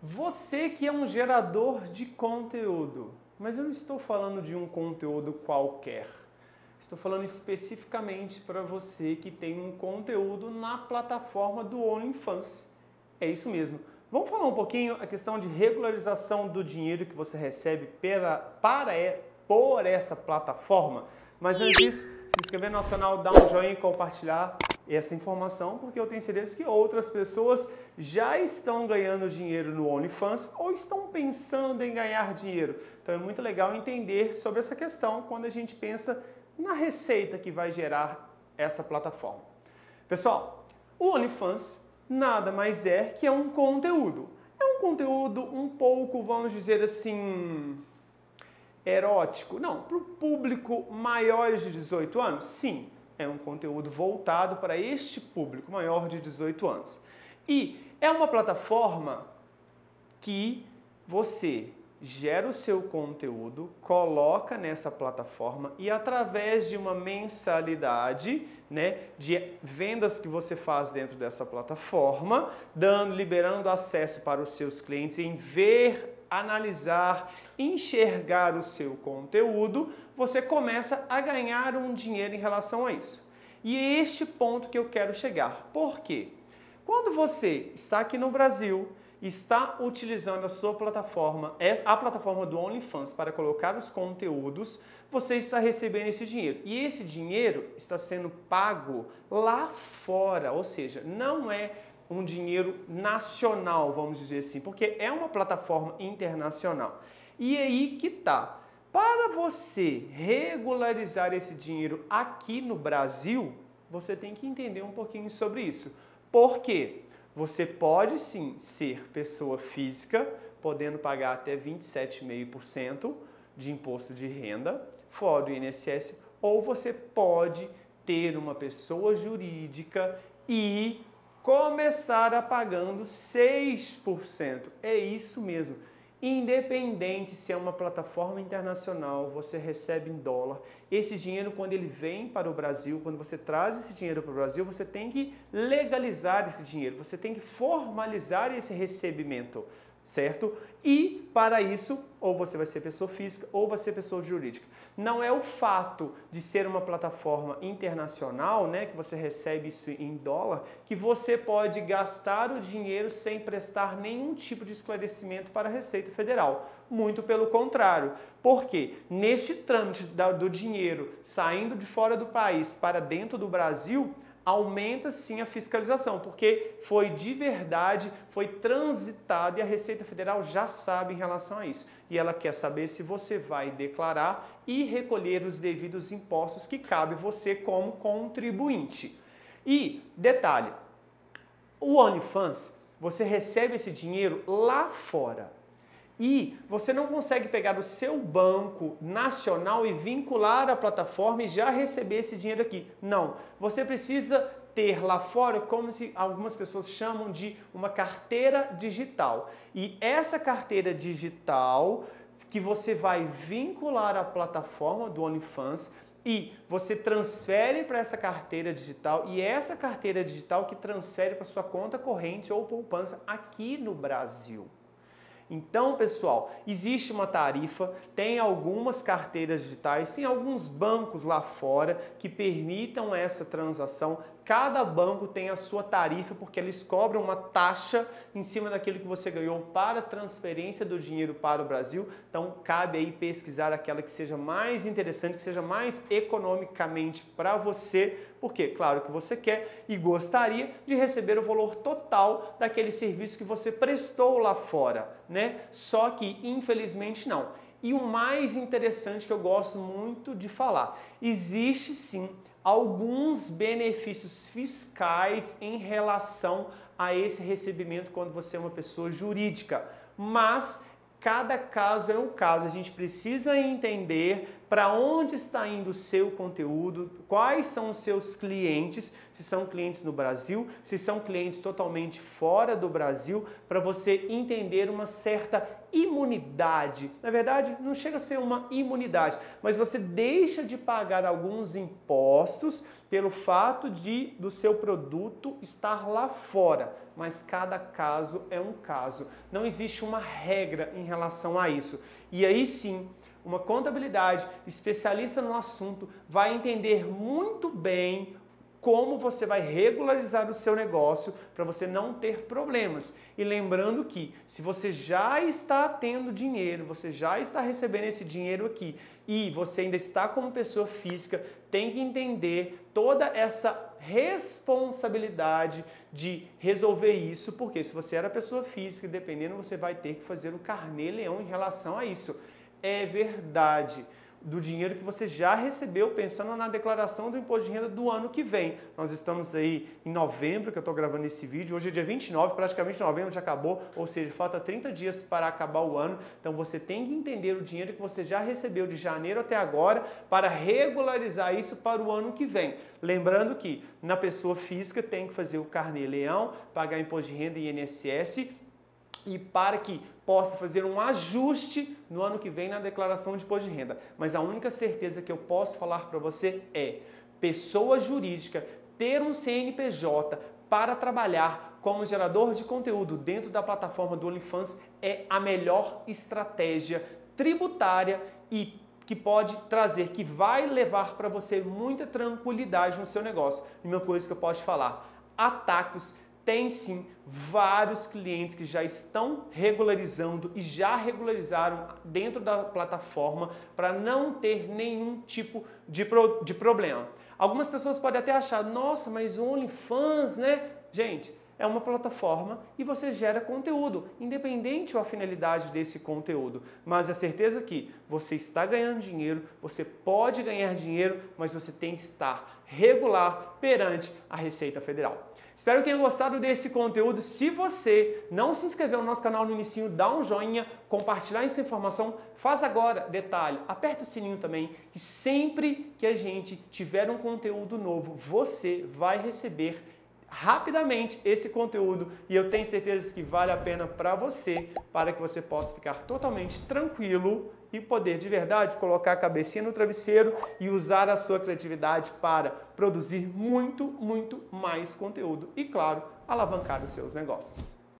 Você que é um gerador de conteúdo, mas eu não estou falando de um conteúdo qualquer. Estou falando especificamente para você que tem um conteúdo na plataforma do OnlyFans. É isso mesmo. Vamos falar um pouquinho a questão de regularização do dinheiro que você recebe por essa plataforma. Mas antes disso, se inscrever no nosso canal, dar um joinha e compartilhar essa informação, porque eu tenho certeza que outras pessoas já estão ganhando dinheiro no OnlyFans ou estão pensando em ganhar dinheiro. Então é muito legal entender sobre essa questão quando a gente pensa na receita que vai gerar essa plataforma. Pessoal, o OnlyFans nada mais é que um conteúdo. É um conteúdo um pouco, vamos dizer assim, erótico. Não, para o público maiores de 18 anos, sim. É um conteúdo voltado para este público maior de 18 anos. E é uma plataforma que você gera o seu conteúdo, coloca nessa plataforma e através de uma mensalidade, de vendas que você faz dentro dessa plataforma, liberando acesso para os seus clientes em ver, analisar, enxergar o seu conteúdo, você começa a ganhar um dinheiro em relação a isso. E é este ponto que eu quero chegar. Por quê? Quando você está aqui no Brasil, está utilizando a sua plataforma, a plataforma do OnlyFans para colocar os conteúdos, você está recebendo esse dinheiro. E esse dinheiro está sendo pago lá fora, ou seja, não é um dinheiro nacional, vamos dizer assim, porque é uma plataforma internacional. E aí que tá. Para você regularizar esse dinheiro aqui no Brasil, você tem que entender um pouquinho sobre isso. Por quê? Você pode sim ser pessoa física, podendo pagar até 27,5% de imposto de renda, fora do INSS, ou você pode ter uma pessoa jurídica e começar a pagando 6%. É isso mesmo. Independente se é uma plataforma internacional, você recebe em dólar. Esse dinheiro, quando ele vem para o Brasil, quando você traz esse dinheiro para o Brasil, você tem que legalizar esse dinheiro, você tem que formalizar esse recebimento, certo? E para isso, ou você vai ser pessoa física ou vai ser pessoa jurídica. Não é o fato de ser uma plataforma internacional, que você recebe isso em dólar, que você pode gastar o dinheiro sem prestar nenhum tipo de esclarecimento para a Receita Federal. Muito pelo contrário. Porque neste trâmite do dinheiro saindo de fora do país para dentro do Brasil, aumenta sim a fiscalização, porque foi de verdade, foi transitado e a Receita Federal já sabe em relação a isso. E ela quer saber se você vai declarar e recolher os devidos impostos que cabe você como contribuinte. E, detalhe, o OnlyFans, você recebe esse dinheiro lá fora. E você não consegue pegar o seu banco nacional e vincular a plataforma e já receber esse dinheiro aqui. Não, você precisa ter lá fora, como se algumas pessoas chamam de uma carteira digital. E essa carteira digital que você vai vincular à plataforma do OnlyFans e você transfere para essa carteira digital e essa carteira digital que transfere para sua conta corrente ou poupança aqui no Brasil. Então, pessoal, existe uma tarifa, tem algumas carteiras digitais, tem alguns bancos lá fora que permitam essa transação. Cada banco tem a sua tarifa porque eles cobram uma taxa em cima daquilo que você ganhou para a transferência do dinheiro para o Brasil. Então, cabe aí pesquisar aquela que seja mais interessante, que seja mais economicamente para você, porque, claro que você quer e gostaria de receber o valor total daquele serviço que você prestou lá fora, Só que, infelizmente, não. E o mais interessante que eu gosto muito de falar, existe sim alguns benefícios fiscais em relação a esse recebimento quando você é uma pessoa jurídica, mas cada caso é um caso, a gente precisa entender para onde está indo o seu conteúdo, quais são os seus clientes, se são clientes no Brasil, se são clientes totalmente fora do Brasil, para você entender uma certa imunidade. Na verdade, não chega a ser uma imunidade, mas você deixa de pagar alguns impostos pelo fato do seu produto estar lá fora. Mas cada caso é um caso. Não existe uma regra em relação a isso. E aí sim, uma contabilidade especialista no assunto vai entender muito bem como você vai regularizar o seu negócio para você não ter problemas. E lembrando que se você já está tendo dinheiro, você já está recebendo esse dinheiro aqui e você ainda está como pessoa física, tem que entender toda essa responsabilidade de resolver isso, porque se você era pessoa física, dependendo, você vai ter que fazer o carnê-leão em relação a isso. É verdade. Do dinheiro que você já recebeu, pensando na declaração do imposto de renda do ano que vem. Nós estamos aí em novembro, que eu estou gravando esse vídeo. Hoje é dia 29, praticamente novembro já acabou, ou seja, falta 30 dias para acabar o ano. Então você tem que entender o dinheiro que você já recebeu de janeiro até agora para regularizar isso para o ano que vem. Lembrando que na pessoa física tem que fazer o carnê-leão, pagar imposto de renda e INSS, e para que possa fazer um ajuste no ano que vem na declaração de imposto de renda. Mas a única certeza que eu posso falar para você é pessoa jurídica ter um CNPJ para trabalhar como gerador de conteúdo dentro da plataforma do OnlyFans é a melhor estratégia tributária e que pode trazer, que vai levar para você muita tranquilidade no seu negócio. E uma coisa que eu posso te falar, a Tactus tem sim vários clientes que já estão regularizando e já regularizaram dentro da plataforma para não ter nenhum tipo de problema. Algumas pessoas podem até achar, nossa, mas o OnlyFans, né? Gente, é uma plataforma e você gera conteúdo, independente da finalidade desse conteúdo. Mas é certeza que você está ganhando dinheiro, você pode ganhar dinheiro, mas você tem que estar regular perante a Receita Federal. Espero que tenham gostado desse conteúdo. Se você não se inscreveu no nosso canal no inicinho, dá um joinha, compartilhar essa informação, faz agora, detalhe, aperta o sininho também, que sempre que a gente tiver um conteúdo novo, você vai receber rapidamente esse conteúdo e eu tenho certeza que vale a pena para você, para que você possa ficar totalmente tranquilo e poder de verdade colocar a cabecinha no travesseiro e usar a sua criatividade para produzir muito mais conteúdo e, claro, alavancar os seus negócios.